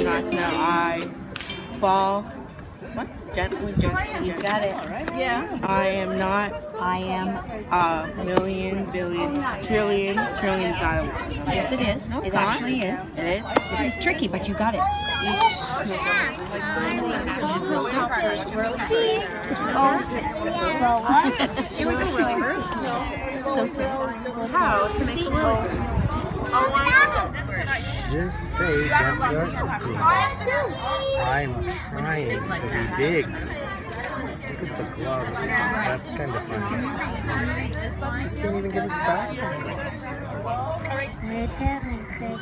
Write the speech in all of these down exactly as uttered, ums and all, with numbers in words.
do not know. I fall. What? Gently, gently. You got it. Yeah. I am not. I am. A million, billion, trillion, trillion is not a word. Yes, it is. No, it it's not. actually is. It is. This is tricky, but you got it. Here we go, really. How to make a word. Just say that you're I'm trying to be big. Look at the gloves. That's kind of funny. Can't even get his back. Mes pères étaient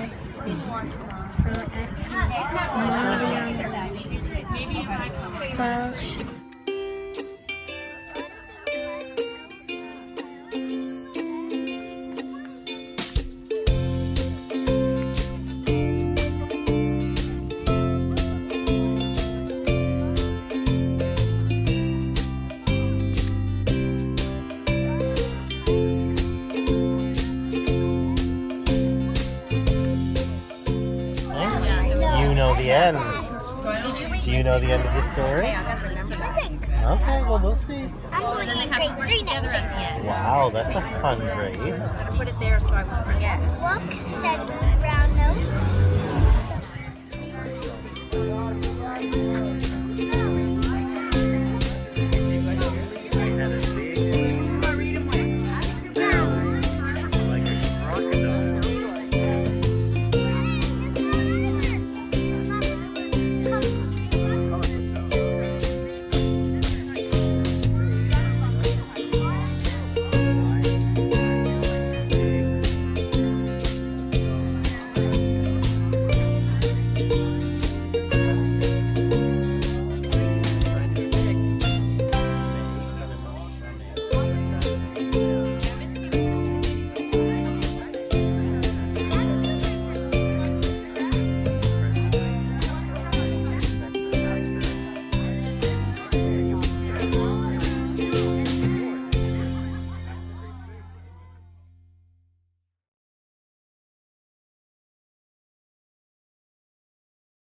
sont actifs. You know the end. Do you know the end of the story? Okay, well we'll see. I'm going to grade three next year. Wow, that's a fun grade. I'm going to put it there so I won't forget. Look, said Brown Nose.